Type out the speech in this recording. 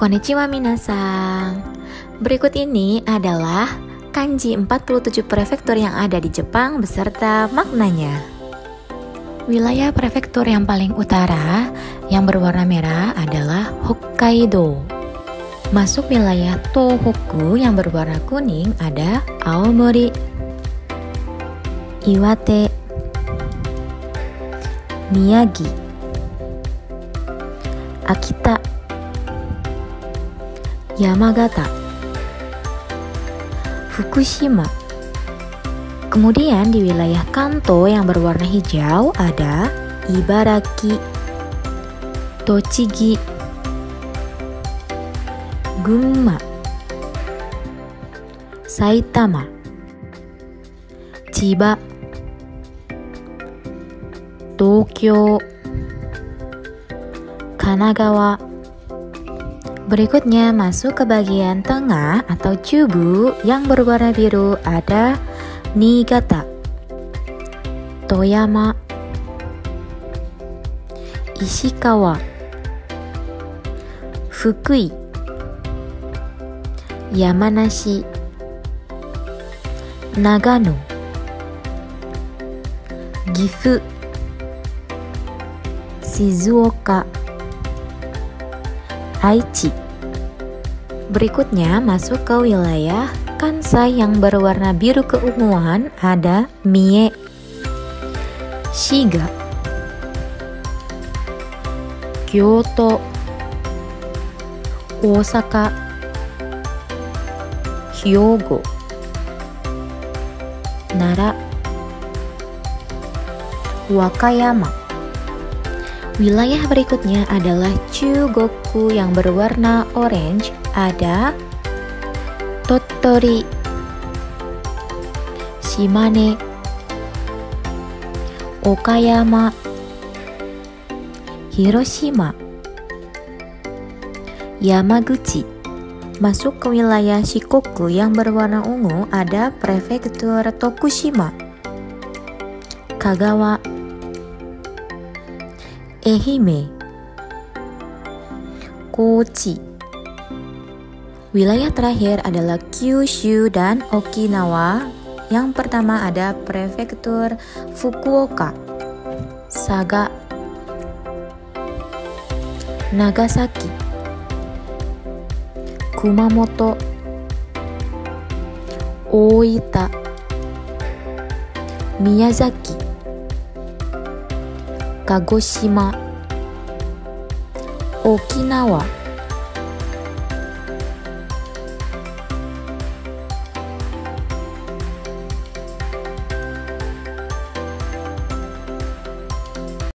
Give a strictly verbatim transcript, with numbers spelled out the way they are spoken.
Konnichiwa minasan. Berikut ini adalah kanji empat puluh tujuh prefektur yang ada di Jepang beserta maknanya. Wilayah prefektur yang paling utara yang berwarna merah adalah Hokkaido. Masuk wilayah Tohoku yang berwarna kuning ada Aomori, Iwate, Miyagi, Akita, Yamagata, Fukushima. Kemudian di wilayah Kanto yang berwarna hijau ada Ibaraki, Tochigi, Gunma, Saitama, Chiba, Tokyo, Kanagawa. Berikutnya masuk ke bagian tengah atau Chubu yang berwarna biru ada Niigata, Toyama, Ishikawa, Fukui, Yamanashi, Nagano, Gifu, Shizuoka, Aichi. Berikutnya masuk ke wilayah Kansai yang berwarna biru keunguan ada Mie, Shiga, Kyoto, Osaka, Hyogo, Nara, Wakayama. Wilayah berikutnya adalah Chugoku yang berwarna orange ada Tottori, Shimane, Okayama, Hiroshima, Yamaguchi. Masuk ke wilayah Shikoku yang berwarna ungu ada prefektur Tokushima, Kagawa, Ehime, Kochi. Wilayah terakhir adalah Kyushu dan Okinawa. Yang pertama ada prefektur Fukuoka, Saga, Nagasaki, Kumamoto, Oita, Miyazaki, Kagoshima, Okinawa.